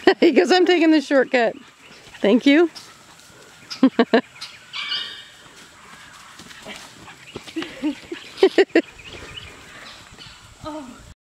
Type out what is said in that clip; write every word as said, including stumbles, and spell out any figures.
He goes, I'm taking the shortcut. Thank you.